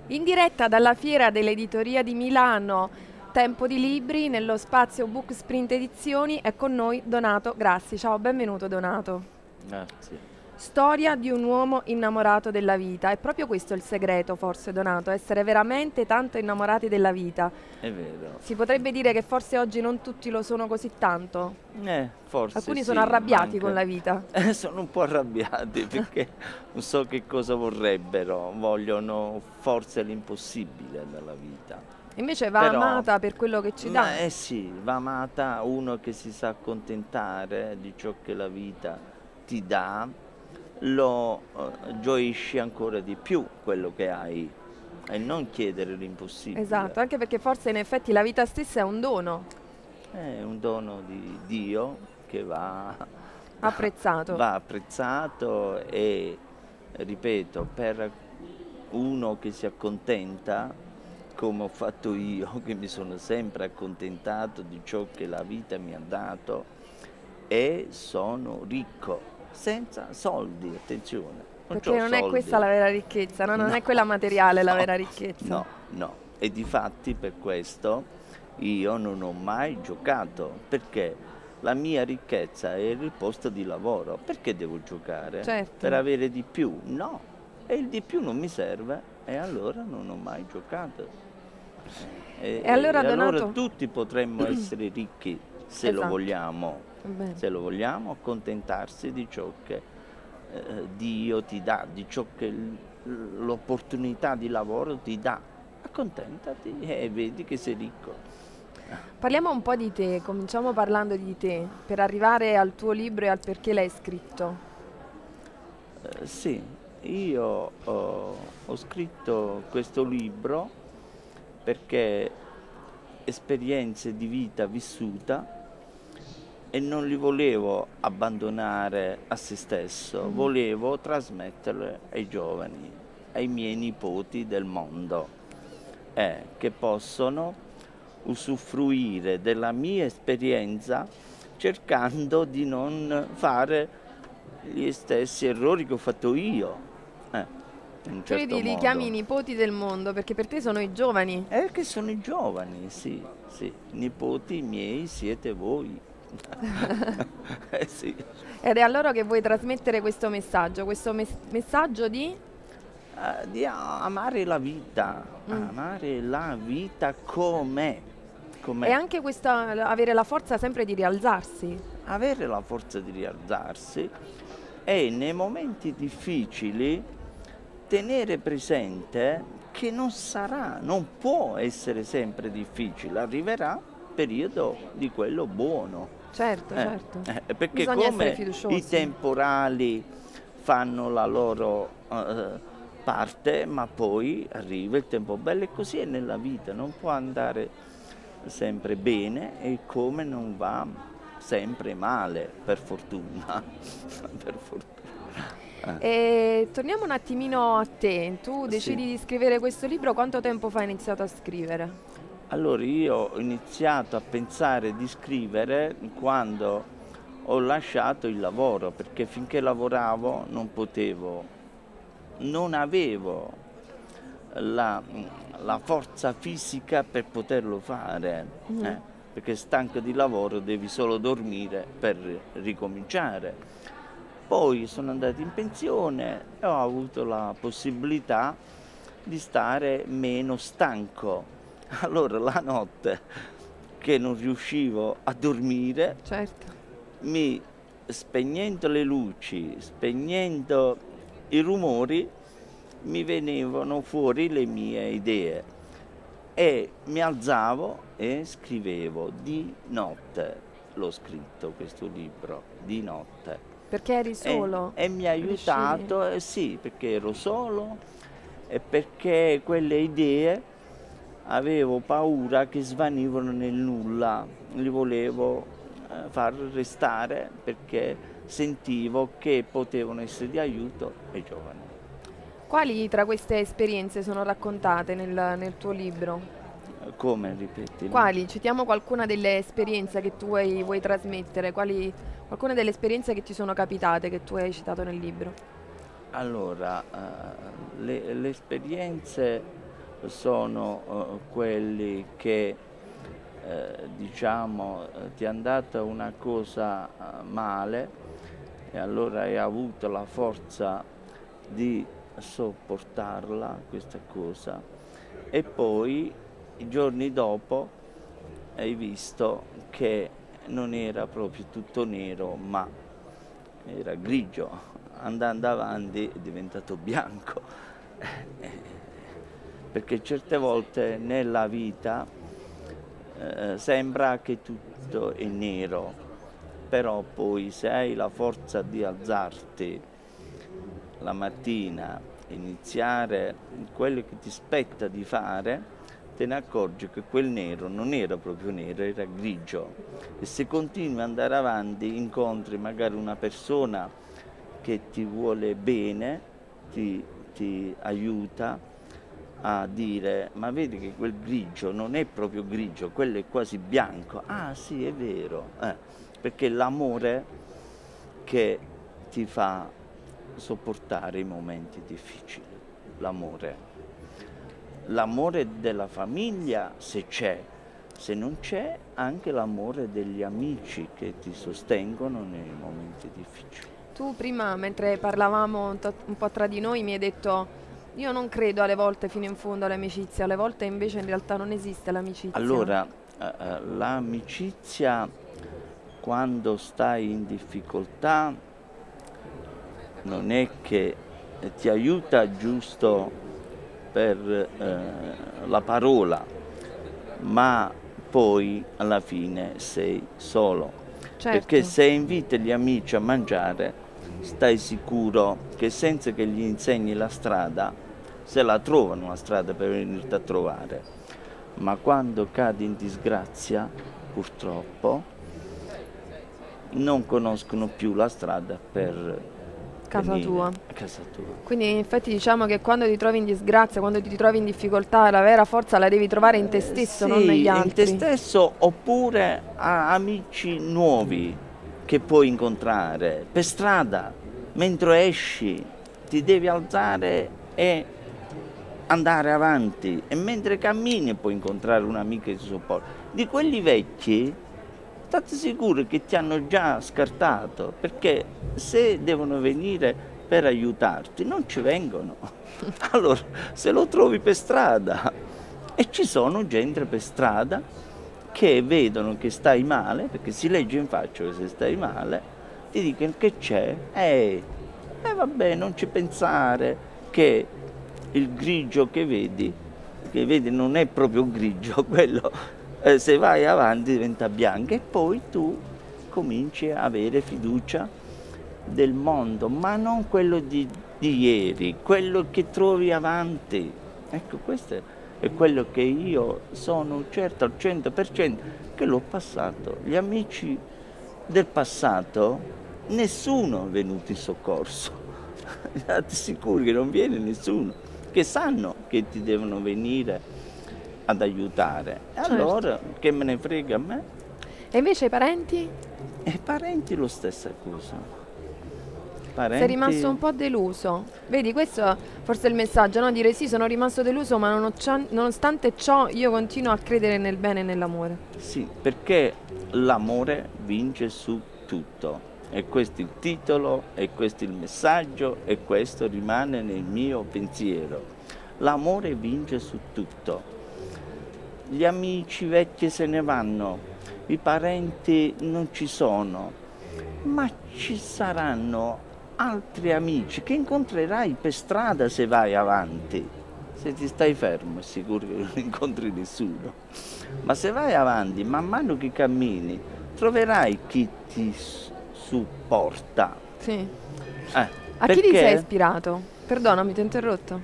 In diretta dalla Fiera dell'Editoria di Milano, Tempo di Libri, nello spazio Book Sprint Edizioni, è con noi Donato Grassi. Ciao, benvenuto Donato. Grazie. Storia di un uomo innamorato della vita. È proprio questo il segreto, forse, Donato, essere veramente tanto innamorati della vita. È vero. Si potrebbe dire che forse oggi non tutti lo sono così tanto. Forse Alcuni sì, sono arrabbiati manca. con la vita. Sono un po' arrabbiati perché non so che cosa vorrebbero, vogliono forse l'impossibile dalla vita. Invece va Però, amata per quello che ci dà. sì, va amata uno che si sa accontentare di ciò che la vita ti dà, lo gioisci ancora di più quello che hai e non chiedere l'impossibile. Esatto, anche perché forse in effetti la vita stessa è un dono È un dono di Dio che apprezzato. va apprezzato e, ripeto, per uno che si accontenta, come ho fatto io, che mi sono sempre accontentato di ciò che la vita mi ha dato e sono ricco, senza soldi, attenzione. Perché c'ho non è soldi. questa la vera ricchezza, no? Non No, è quella materiale la no, vera ricchezza. no, no. E difatti per questo io non ho mai giocato, perché la mia ricchezza è il posto di lavoro. Perché devo giocare? Certo. Per avere di più? No. E il di più non mi serve e allora non ho mai giocato. E allora, allora Donato? tutti potremmo essere ricchi se lo Esatto. vogliamo. Bene. Se lo vogliamo, accontentarsi di ciò che Dio ti dà, di ciò che l'opportunità di lavoro ti dà. Accontentati e vedi che sei ricco. Parliamo un po' di te, cominciamo parlando di te, per arrivare al tuo libro e al perché l'hai scritto. Sì, io ho scritto questo libro perché esperienze di vita vissuta e non li volevo abbandonare a se stesso, volevo trasmetterle ai giovani, ai miei nipoti del mondo, che possono usufruire della mia esperienza cercando di non fare gli stessi errori che ho fatto io. In un Tu certo li chiami i modo. nipoti del mondo perché per te sono i giovani. Che sono i giovani, sì, sì, nipoti miei siete voi. Sì. Ed è a loro che vuoi trasmettere questo messaggio di... Di amare amare la vita com'è, E anche avere la forza sempre di rialzarsi. avere la forza di rialzarsi e nei momenti difficili tenere presente che non può essere sempre difficile, arriverà il periodo di quello buono. Certo, certo. Perché Bisogna essere come fiduciosi. i temporali fanno la loro parte, ma poi arriva il tempo bello e così è nella vita, non può andare sempre bene e come non va sempre male, per fortuna. Per fortuna. E torniamo un attimino a te. Tu decidi Sì. di scrivere questo libro, quanto tempo fa hai iniziato a scrivere? Allora io ho iniziato a pensare di scrivere quando ho lasciato il lavoro, perché finché lavoravo non avevo la forza fisica per poterlo fare, perché stanco di lavoro devi solo dormire per ricominciare. Poi sono andato in pensione e ho avuto la possibilità di stare meno stanco. Allora la notte che non riuscivo a dormire, Certo. spegnendo le luci, spegnendo i rumori, mi venivano fuori le mie idee e mi alzavo e scrivevo di notte. L'ho scritto questo libro, di notte. Perché eri solo? E mi ha Riuscivi? aiutato, sì, perché ero solo e perché quelle idee avevo paura che svanivano nel nulla, li volevo far restare perché sentivo che potevano essere di aiuto ai giovani. Quali tra queste esperienze sono raccontate nel tuo libro? Come, ripeti? Quali? Citiamo qualcuna delle esperienze che tu vuoi trasmettere, qualcuna delle esperienze che ti sono capitate, che tu hai citato nel libro. Allora, le esperienze sono quelli che diciamo ti è andata una cosa male e allora hai avuto la forza di sopportarla questa cosa e poi i giorni dopo hai visto che non era proprio tutto nero ma era grigio, andando avanti è diventato bianco perché certe volte nella vita sembra che tutto è nero, però poi se hai la forza di alzarti la mattina, iniziare quello che ti spetta di fare, te ne accorgi che quel nero non era proprio nero, era grigio. E se continui ad andare avanti, incontri magari una persona che ti vuole bene, ti aiuta a dire, ma vedi che quel grigio non è proprio grigio, quello è quasi bianco. Ah sì, è vero, perché l'amore che ti fa sopportare i momenti difficili, l'amore della famiglia se c'è, se non c'è anche l'amore degli amici che ti sostengono nei momenti difficili. Tu prima, mentre parlavamo un po' tra di noi, mi hai detto io non credo alle volte fino in fondo all'amicizia, alle volte invece in realtà non esiste l'amicizia. Allora, l'amicizia quando stai in difficoltà non è che ti aiuta giusto per la parola, ma poi alla fine sei solo. Certo. Perché se inviti gli amici a mangiare, stai sicuro che senza che gli insegni la strada, se la trovano la strada per venirti a trovare. Ma quando cadi in disgrazia, purtroppo, non conoscono più la strada per casa tua. Casa tua. Quindi in effetti diciamo che quando ti trovi in disgrazia, quando ti trovi in difficoltà, la vera forza la devi trovare in te stesso, sì, non negli altri. In te stesso oppure a amici nuovi che puoi incontrare per strada, mentre esci ti devi alzare e andare avanti e mentre cammini puoi incontrare un amico che ti sopporta. Di quelli vecchi state sicuri che ti hanno già scartato, perché se devono venire per aiutarti non ci vengono. Allora se lo trovi per strada e ci sono gente per strada che vedono che stai male, perché si legge in faccia che se stai male, ti dicono che c'è, vabbè, non ci pensare che il grigio che vedi non è proprio grigio, quello se vai avanti diventa bianco e poi tu cominci a avere fiducia del mondo, ma non quello di ieri, quello che trovi avanti. Ecco, questo è quello che io sono certo al 100% che l'ho passato. Gli amici del passato, nessuno è venuto in soccorso. State sicuri che non viene nessuno, che sanno che ti devono venire ad aiutare. E certo. Allora, che me ne frega a me? E invece i parenti? E i parenti lo stessa cosa. Parenti... Sei rimasto un po' deluso. Vedi, questo forse è il messaggio, no? Dire sì, sono rimasto deluso, ma nonostante ciò io continuo a credere nel bene e nell'amore. Sì, perché l'amore vince su tutto. E questo è il titolo, e questo è il messaggio, e questo rimane nel mio pensiero. L'amore vince su tutto. Gli amici vecchi se ne vanno, i parenti non ci sono, ma ci saranno altri amici che incontrerai per strada se vai avanti. Se ti stai fermo è sicuro che non incontri nessuno, ma se vai avanti, man mano che cammini, troverai chi ti supporta. Sì. A chi ti sei ispirato? Perdonami, ti ho interrotto.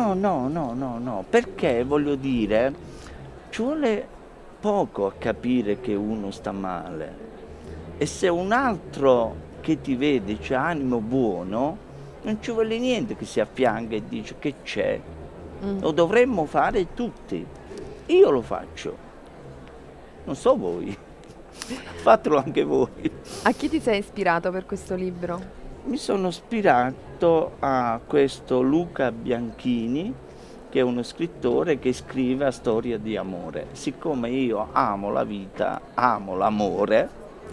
No, perché voglio dire, ci vuole poco a capire che uno sta male e se un altro che ti vede c'ha animo buono, non ci vuole niente che si affianca e dice che c'è. Lo dovremmo fare tutti. Io lo faccio. Non so voi. Fatelo anche voi. A chi ti sei ispirato per questo libro? Mi sono ispirato a questo Luca Bianchini, che è uno scrittore che scrive a storia di amore. Siccome io amo la vita, amo l'amore,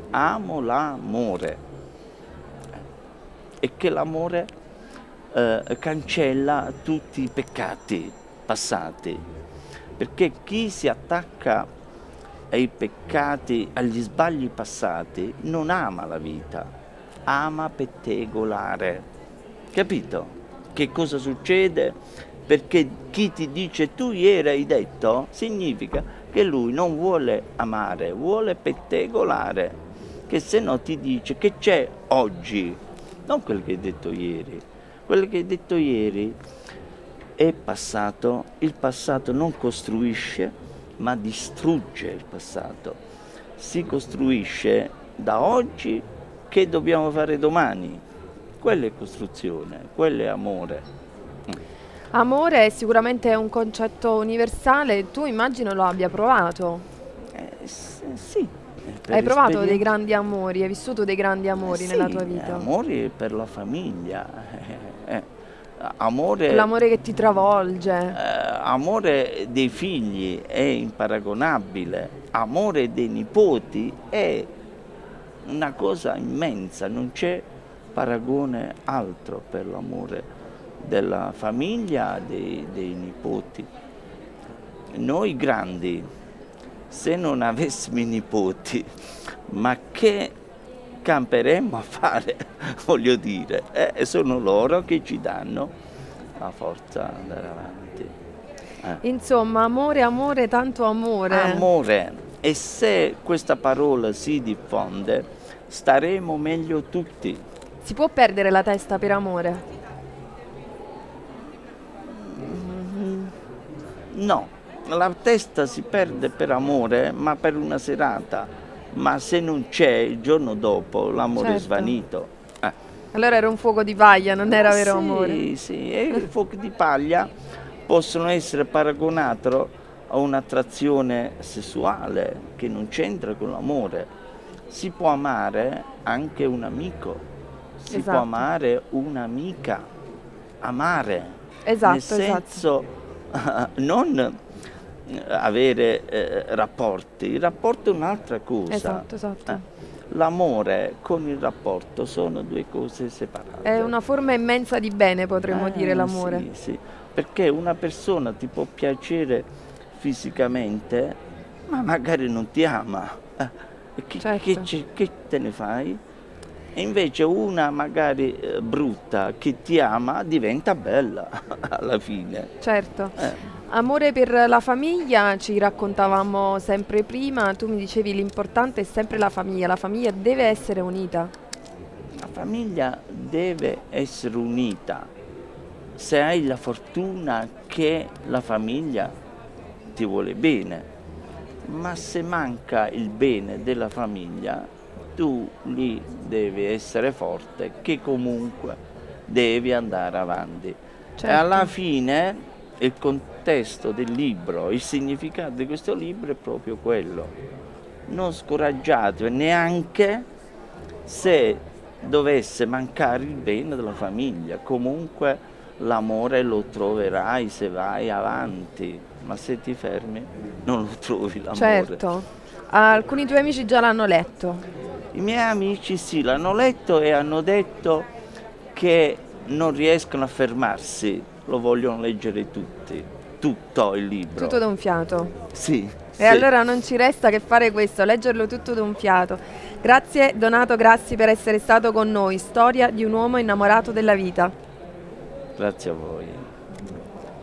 e che l'amore cancella tutti i peccati passati, perché chi si attacca ai peccati, agli sbagli passati, non ama la vita, ama pettegolare. Capito? Che cosa succede? Perché chi ti dice tu ieri hai detto, significa che lui non vuole amare, vuole pettegolare, che se no ti dice che c'è oggi, non quello che hai detto ieri. Quello che hai detto ieri è passato, il passato non costruisce, ma distrugge il passato. Si costruisce da oggi che dobbiamo fare domani. Quella è costruzione, quello è amore. Amore sicuramente è un concetto universale, tu immagino lo abbia provato. Sì. Hai provato dei grandi amori, hai vissuto dei grandi amori nella tua Sì, vita? amori per la famiglia, amore, L'amore che ti travolge. amore dei figli è imparagonabile, amore dei nipoti è una cosa immensa, non c'è paragone altro per l'amore della famiglia, dei nipoti. Noi grandi, se non avessimo i nipoti, ma che camperemmo a fare, voglio dire, sono loro che ci danno la forza ad andare avanti. Insomma, amore, amore, tanto amore. Amore, e se questa parola si diffonde, staremo meglio tutti. Si può perdere la testa per amore? No, la testa si perde per amore, ma per una serata, ma se non c'è il giorno dopo l'amore è svanito. Allora era un fuoco di paglia, non era vero Sì, amore? sì, e i fuochi di paglia possono essere paragonati a un'attrazione sessuale che non c'entra con l'amore. Si può amare anche un amico, si può amare un'amica, amare, nel senso non avere rapporti, il rapporto è un'altra cosa. Esatto. L'amore con il rapporto sono due cose separate. È una forma immensa di bene, potremmo dire, l'amore. Sì, sì, perché una persona ti può piacere fisicamente, ma magari non ti ama. Che te ne fai? E invece una magari brutta che ti ama diventa bella alla fine. Certo. Amore per la famiglia, ci raccontavamo sempre prima, tu mi dicevi l'importante è sempre la famiglia deve essere unita. La famiglia deve essere unita. Se hai la fortuna che la famiglia ti vuole bene, ma se manca il bene della famiglia, tu lì devi essere forte, che comunque devi andare avanti. Certo. E alla fine il contesto del libro, il significato di questo libro è proprio quello. Non scoraggiatevi neanche se dovesse mancare il bene della famiglia, comunque l'amore lo troverai se vai avanti, ma se ti fermi non lo trovi l'amore. Certo. Alcuni tuoi amici già l'hanno letto. I miei amici sì, l'hanno letto e hanno detto che non riescono a fermarsi, lo vogliono leggere tutti, tutto il libro. Tutto d'un fiato. Sì. E allora non ci resta che fare questo, leggerlo tutto d'un fiato. Grazie Donato Grassi per essere stato con noi, storia di un uomo innamorato della vita. Grazie a voi.